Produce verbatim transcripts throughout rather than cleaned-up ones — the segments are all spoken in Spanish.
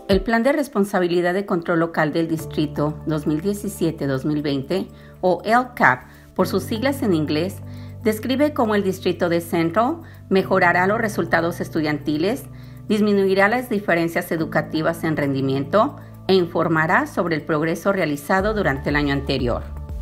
El Plan de Responsabilidad de Control Local del Distrito dos mil diecisiete a dos mil veinte, o L C A P por sus siglas en inglés, describe cómo el Distrito de Central mejorará los resultados estudiantiles, disminuirá las diferencias educativas en rendimiento e informará sobre el progreso realizado durante el año anterior.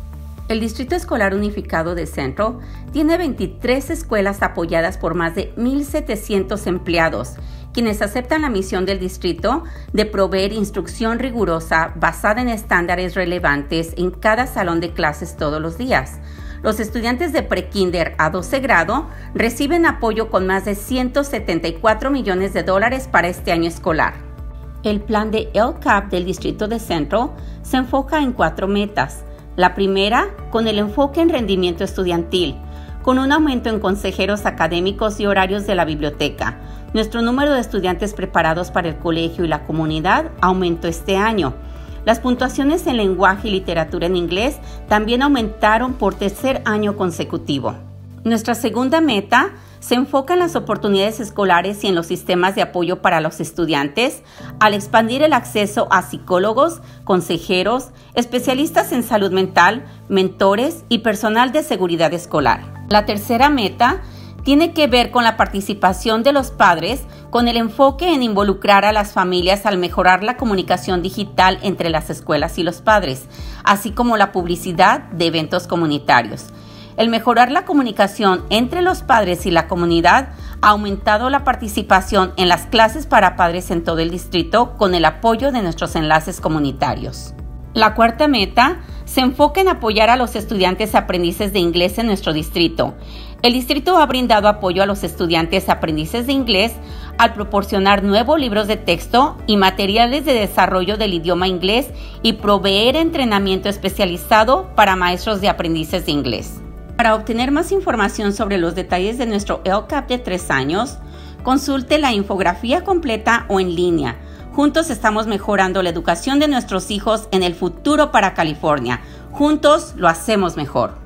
El Distrito Escolar Unificado de Central tiene veintitrés escuelas apoyadas por más de mil setecientos empleados, quienes aceptan la misión del distrito de proveer instrucción rigurosa basada en estándares relevantes en cada salón de clases todos los días. Los estudiantes de prekinder a doce grado reciben apoyo con más de ciento setenta y cuatro millones de dólares para este año escolar. El plan de L C A P del Distrito de Central se enfoca en cuatro metas. La primera, con el enfoque en rendimiento estudiantil, con un aumento en consejeros académicos y horarios de la biblioteca. Nuestro número de estudiantes preparados para el colegio y la comunidad aumentó este año. Las puntuaciones en lenguaje y literatura en inglés también aumentaron por tercer año consecutivo. Nuestra segunda meta se enfoca en las oportunidades escolares y en los sistemas de apoyo para los estudiantes al expandir el acceso a psicólogos, consejeros, especialistas en salud mental, mentores y personal de seguridad escolar. La tercera meta tiene que ver con la participación de los padres con el enfoque en involucrar a las familias al mejorar la comunicación digital entre las escuelas y los padres, así como la publicidad de eventos comunitarios. El mejorar la comunicación entre los padres y la comunidad ha aumentado la participación en las clases para padres en todo el distrito con el apoyo de nuestros enlaces comunitarios. La cuarta meta se enfoca en apoyar a los estudiantes aprendices de inglés en nuestro distrito. El distrito ha brindado apoyo a los estudiantes aprendices de inglés al proporcionar nuevos libros de texto y materiales de desarrollo del idioma inglés y proveer entrenamiento especializado para maestros de aprendices de inglés. Para obtener más información sobre los detalles de nuestro L C A P de tres años, consulte la infografía completa o en línea. Juntos estamos mejorando la educación de nuestros hijos en el futuro para California. Juntos lo hacemos mejor.